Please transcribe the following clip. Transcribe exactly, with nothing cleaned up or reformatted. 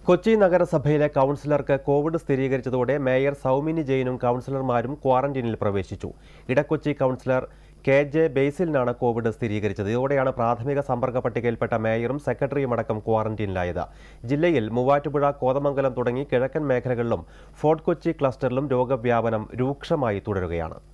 കൊച്ചി നഗരസഭയിലെ കൗൺസിലർക്ക് കോവിഡ് സ്ഥിരീകരിച്ചതോടെ മേയർ സൗമിനി ജെയിനും കൗൺസിലർമാരും ക്വാറന്റീനിൽ പ്രവേശിച്ചു. ഇടക്കൊച്ചി കൗൺസിലർ കെ ജെ ബേസിലിനാണ് കോവിഡ് സ്ഥിരീകരിച്ചത്. ഇതോടെയാണ് പ്രാഥമിക സമ്പർക്ക പട്ടികയിൽപ്പെട്ട മേയറും സെക്രട്ടറിയും അടക്കം ക്വാറന്റീനിലായത്. ജില്ലയിൽ മൂവാറ്റുപുഴ, കോതമംഗലം തുടങ്ങി കിഴക്കൻ മേഖലകളിലും ഫോർട്ട് കൊച്ചി ക്ലസ്റ്ററിലും രോഗവ്യാപനം രൂക്ഷമായി തുടരുകയാണ്.